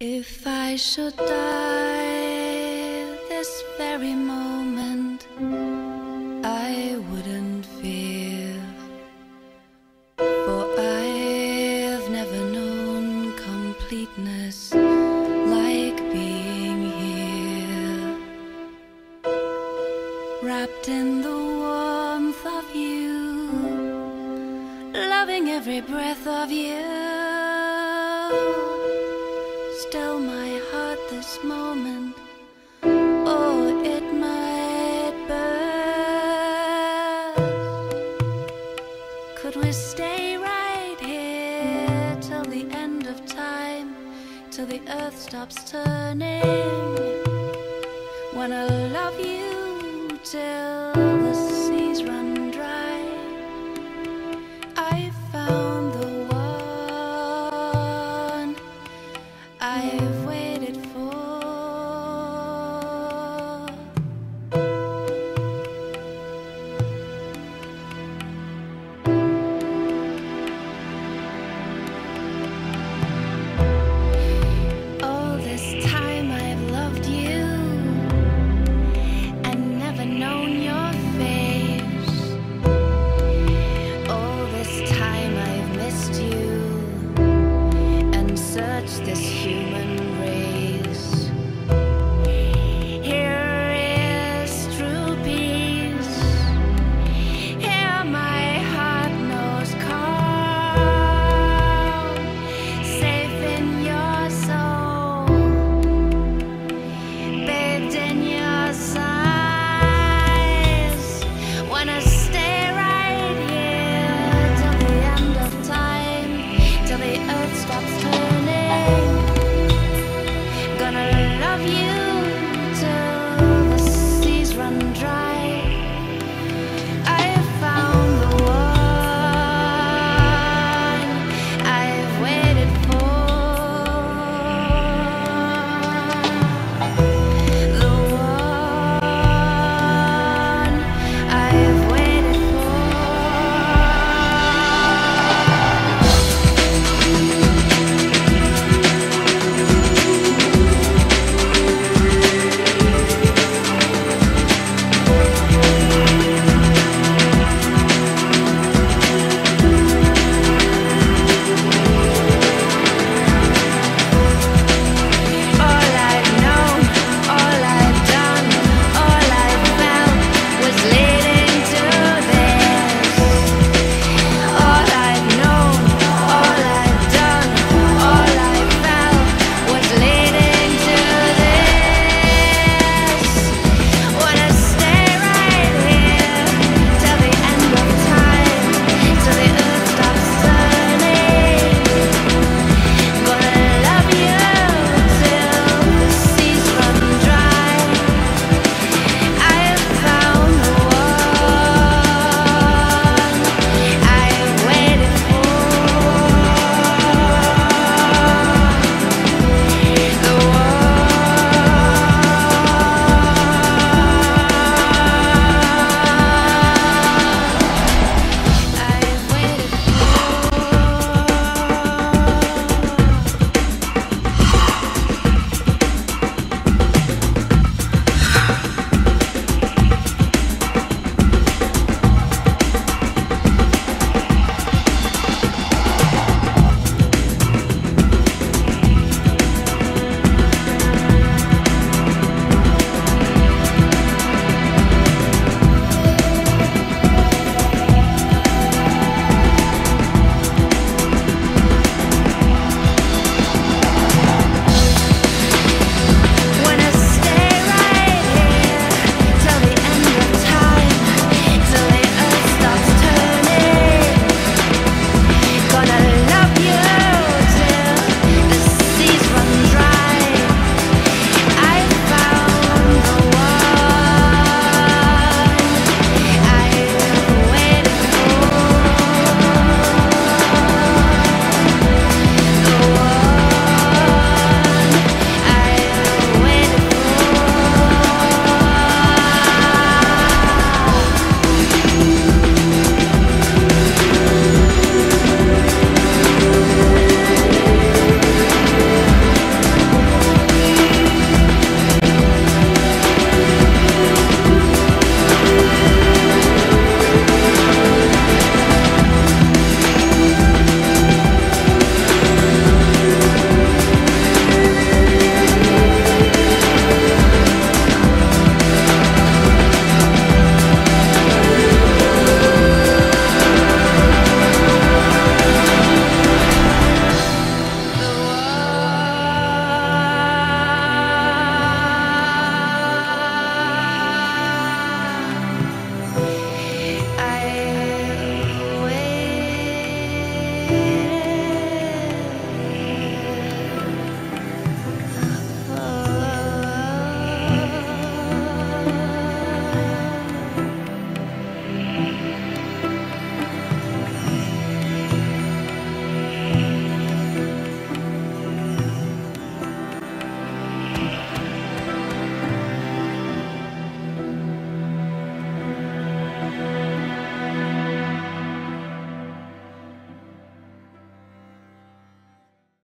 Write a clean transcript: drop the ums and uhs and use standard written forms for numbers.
If I should die this very moment, I wouldn't fear, for I've never known completeness like being here, wrapped in the warmth of you, loving every breath of you. Still my heart this moment, oh, it might burst. Could we stay right here till the end of time, till the earth stops turning? Wanna love you till the seas run dry. I found the one I've waited for. All this time I've loved you and never known your face. All this time I've missed you and searched this human